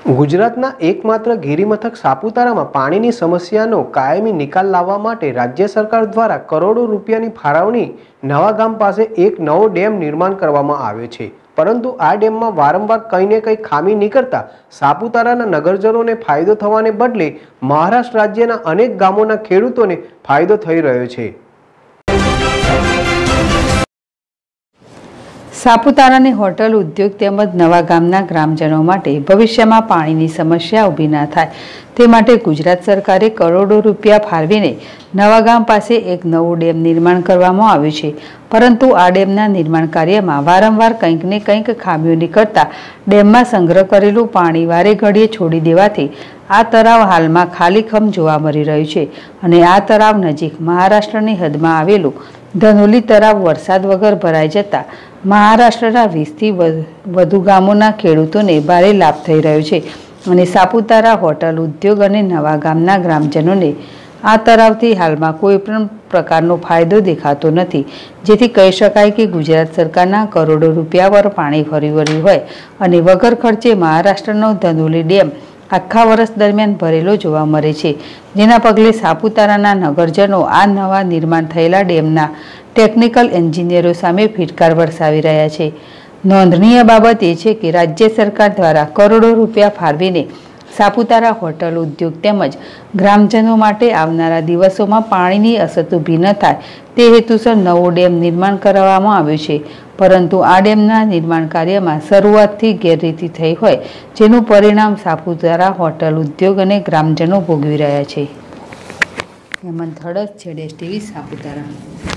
ગુજરાતના એકમાત્ર ગિરિમથક સાપુતારામાં પાણીની સમસ્યાનો કાયમી નિકાલ લાવવા માટે રાજ્ય સરકાર દ્વારા કરોડો રૂપિયાની ફાળવણી નવાગામ પાસે એક નવો ડેમ નિર્માણ કરવામાં આવ્યો છે, પરંતુ આ ડેમમાં વારંવાર કંઈ ને કંઈ ખામી નીકળતા સાપુતારાના નગરજનોને ફાયદો થવાને બદલે મહારાષ્ટ્ર રાજ્યના અનેક ગામોના ખેડૂતોને ફાયદો થઈ રહ્યો છે। સાપુતારાની હોટલ ઉદ્યોગ તેમજ નવાગામના ગ્રામજનો માટે ભવિષ્યમાં પાણીની સમસ્યા ઊભી ન થાય તે માટે ગુજરાત સરકારે કરોડો રૂપિયા ફાળવીને નવાગામ પાસે એક નવું ડેમ નિર્માણ કરવામાં આવ્યું છે, પરંતુ આ ડેમના નિર્માણ કાર્યમાં વારંવાર કંઈક ને કંઈક ખામીઓ નીકળતા ડેમમાં સંગ્રહ કરેલું પાણી વારે ઘડીએ છોડી દેવાથી આ તળાવ હાલમાં ખાલીખમ જોવા મળી રહ્યું છે અને આ તળાવ નજીક મહારાષ્ટ્રની હદમાં આવેલું ધનોલી તળાવ વરસાદ વગર ભરાઈ જતા મહારાષ્ટ્રના 20થી વધુ ગામોના ખેડૂતોને ભારે લાભ થઈ રહ્યો છે અને સાપુતારા હોટલ ઉદ્યોગ અને નવાગામના ગ્રામજનોને આ તળાવથી હાલમાં કોઈ પણ પ્રકારનો ફાયદો દેખાતો નથી, જેથી કહી શકાય કે ગુજરાત સરકારના કરોડો રૂપિયા પર પાણી ફરી વળ્યું હોય અને વગર ખર્ચે મહારાષ્ટ્રનો ધનોલી ડેમ આખા વર્ષ દરમિયાન ભરેલો જોવા મળે છે, જેના પગલે સાપુતારાના નગરજનો આ નવા નિર્માણ થયેલા ડેમના ટેકનિકલ એન્જિનિયરો સામે ફિટકાર વરસાવી રહ્યા છે। નોંધનીય બાબત એ છે કે રાજ્ય સરકાર દ્વારા કરોડો રૂપિયા ફાળવીને સાપુતારા હોટલ ઉદ્યોગ તેમજ ગ્રામજનો માટે આવનારા દિવસોમાં પાણીની અછત ઊભી ન થાય તે હેતુસર નવો ડેમ નિર્માણ કરવામાં આવ્યો છે, પરંતુ આ ડેમના નિર્માણ કાર્યમાં શરૂઆતથી ગેરરીતિ થઈ હોય જેનું પરિણામ સાપુતારા હોટલ ઉદ્યોગ અને ગ્રામજનો ભોગવી રહ્યા છે। હેમંત હળદ, ZSTV, સાપુતારા।